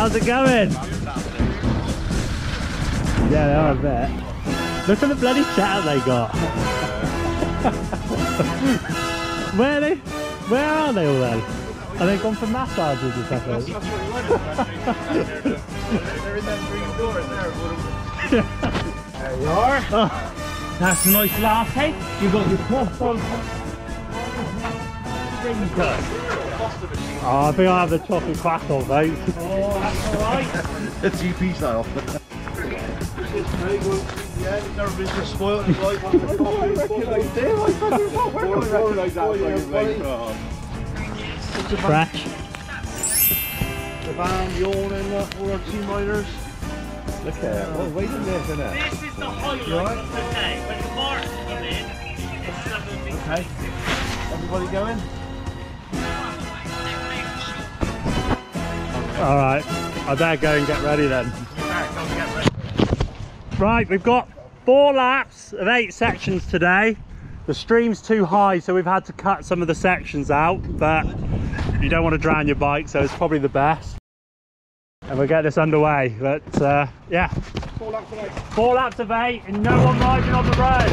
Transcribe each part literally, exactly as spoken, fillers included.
How's it going? Yeah, they are a bit. Look at the bloody setup they got. Where are they? Where are they all then? Are they gone for massages or something? That's what you wanted. They're in that green door in there. There you are. Oh, that's a nice latte. You got your waffle. Oh, I think I have the chocolate croissant, mate. Oh, that's alright. The T P style. Yeah, you've never been so spoiled in life. Fresh. The van, yawning, all our team riders. Look at it. What weight is this, isn't it? This is the highlight of the day. When the marks come in, Okay. Everybody going? alright, I better go and get ready then. Right, we've got four laps of eight sections today. The stream's too high, so we've had to cut some of the sections out, but you don't want to drown your bike, so it's probably the best. And we'll get this underway, but uh, yeah. Four laps of eight. Four laps of eight and no one riding on the road.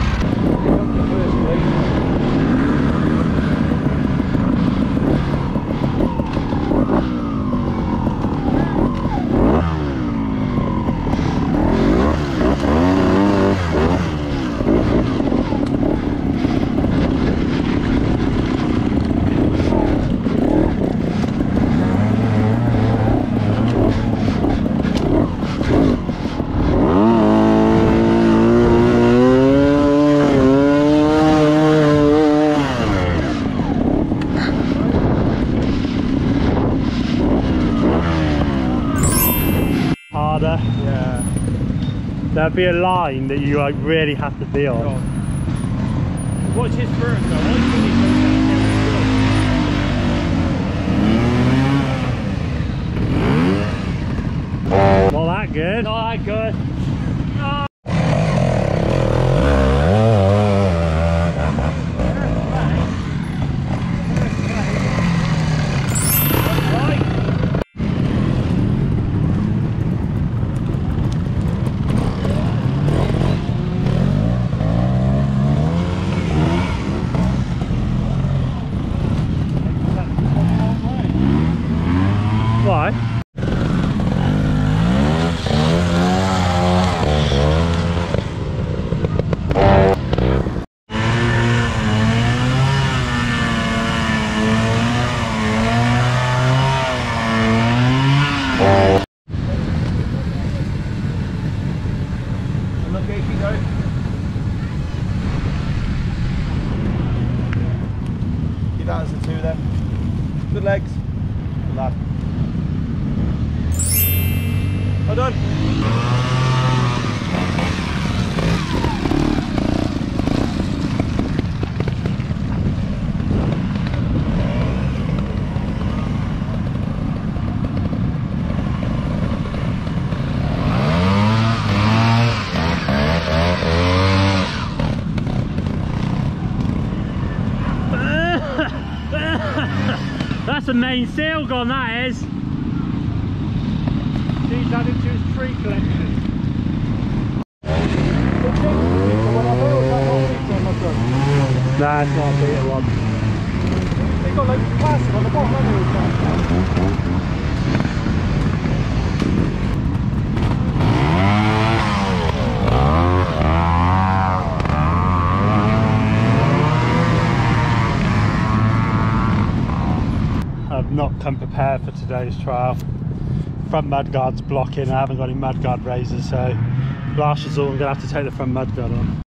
Yeah. There'll be a line that you like really have to be on. Watch his first though. I think he's Not that good. not that good. Why? Look, here you go. Give that as a two then. Good legs. Good lad. Well done. That's a main seal gone, that is. He's added to his tree collection. Nah, it's not a beta one. They've got loads of plastic on the bottom, haven't I've not come prepared for today's trial. Front mudguard's blocking, I haven't got any mudguard razors, so last resort I'm going to have to take the front mudguard on.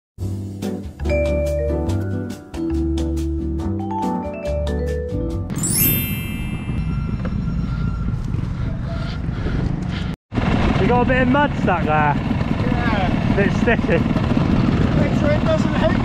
You got a bit of mud stuck there? Yeah. Bit sticky. Make sure it doesn't hit.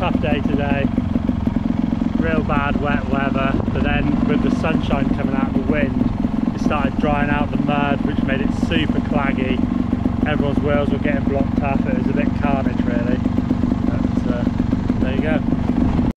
tough day today. Real bad wet weather, but then with the sunshine coming out of the wind, it started drying out the mud, which made it super claggy. Everyone's wheels were getting blocked up. It was a bit carnage really, but uh, there you go.